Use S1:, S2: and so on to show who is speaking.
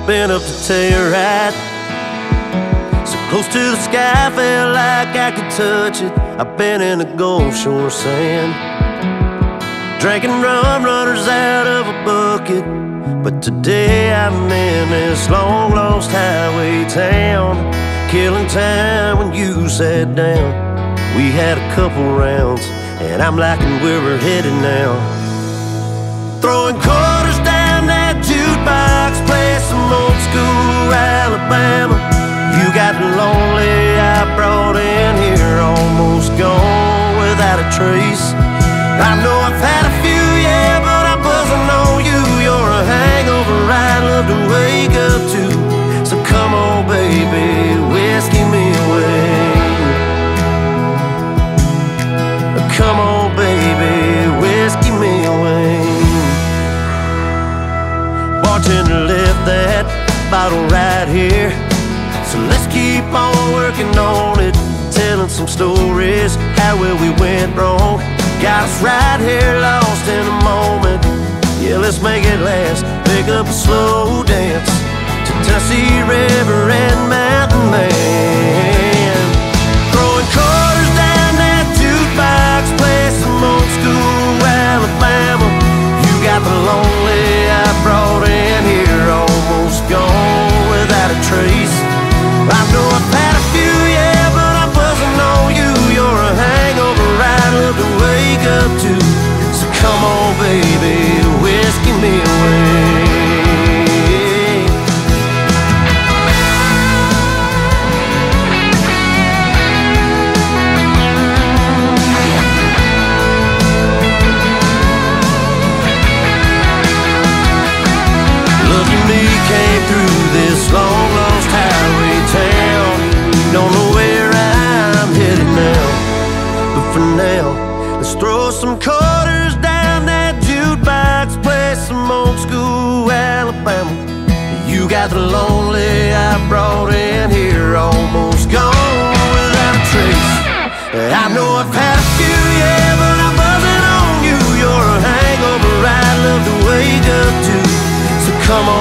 S1: been up to Telluride. So close to the sky, felt like I could touch it. I've been in the Gulf Shore sand, drinking rum runners out of a bucket. But today I'm in this long lost highway town, killing time when you sat down. We had a couple rounds, and I'm liking where we're headed now. Throwing quarters down that jukebox, play some old school Alabama. You got the lonely I brought in here, almost gone without a trace. I know I've had a few, yeah, but I wasn't on you. You're a hangover I'd love to wake up to. So come on, baby, whiskey me away. Come on, baby, whiskey me away. Bartender left that bottle right here, so let's keep on working on it, telling some stories, how well we went wrong. Got us right here lost in the moment. Yeah, let's make it last. Pick up a slow dance to Tennessee River and Mountain Man. Throwing quarters down that jukebox, play some old school Alabama. You got the lonely I brought in here, almost gone without a trace. I know I've had a few, yeah, but I wasn't on you. You're a hangover I'd love to wake up to. So come on, baby, whiskey me away. Look at me, came through this long lost highway town. Don't know where I'm headed now, but for now, let's throw some quarters down that jukebox, play some old school Alabama. You got the lonely I brought in here, almost gone without a trace. I know I've had a few, yeah, but I wasn't on you. You're a hangover I'd love to wake up to. So come on,